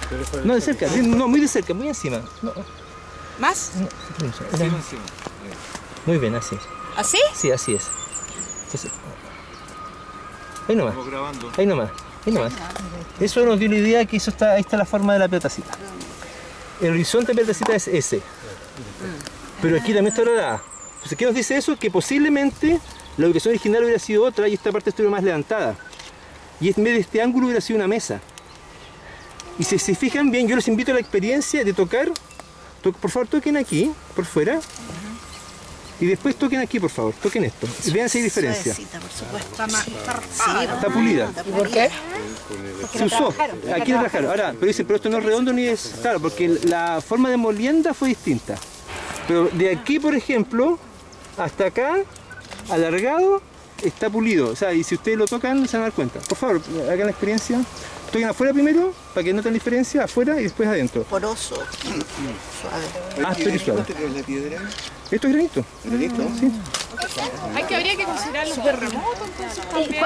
No, de cerca, no, muy de cerca, muy encima. No, ¿Más? no, muy bien, así. ¿Así? Sí, así es. Entonces, ahí nomás. Ahí nomás. Ahí nomás. Eso nos dio la idea que ahí está la forma de la pelotacita. El horizonte de la pelotacita es ese. Pero aquí también está dorada. Entonces, ¿qué nos dice eso? Que posiblemente la ubicación original hubiera sido otra y esta parte estuviera más levantada. Y en vez de este ángulo hubiera sido una mesa. Y si se fijan bien, yo los invito a la experiencia de tocar. Por favor, toquen aquí, por fuera. Y después toquen aquí, por favor. Toquen esto. Y vean si hay diferencia. Por supuesto. Está pulida. ¿Y por qué? Se usó. Aquí la trabajaron. Ahora, pero dicen, pero esto no es redondo ni es... Claro, porque la forma de molienda fue distinta. Pero de aquí, por ejemplo, hasta acá, alargado, está pulido. O sea, y si ustedes lo tocan, se van a dar cuenta. Por favor, hagan la experiencia. Toquen afuera primero, para que noten la diferencia, afuera y después adentro. Poroso. Suave. Áspero y suave. ¿La piedra? Esto es granito. ¿Granito? Sí. Habría que considerarlo súper remoto, entonces también.